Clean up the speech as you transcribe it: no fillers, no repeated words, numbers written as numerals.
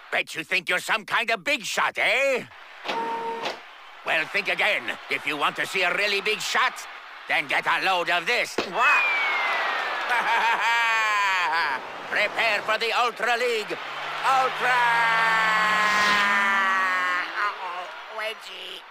Bet you think you're some kind of big shot, eh? Well, think again. If you want to see a really big shot, then get a load of this. Prepare for the Ultra League. Ultra! Uh-oh, Wedgie.